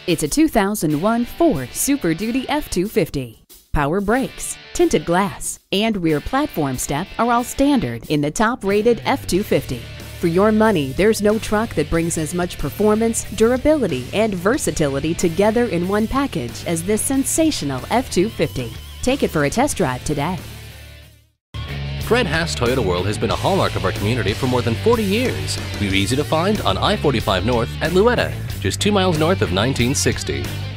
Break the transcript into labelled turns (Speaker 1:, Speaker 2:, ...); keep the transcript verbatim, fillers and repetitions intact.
Speaker 1: It's a two thousand one Ford Super Duty F two fifty. Power brakes, tinted glass, and rear platform step are all standard in the top-rated F two fifty. For your money, there's no truck that brings as much performance, durability, and versatility together in one package as this sensational F two fifty. Take it for a test drive today.
Speaker 2: Fred Haas Toyota World has been a hallmark of our community for more than forty years. We're easy to find on I forty-five North at Louetta, just two miles north of nineteen sixty.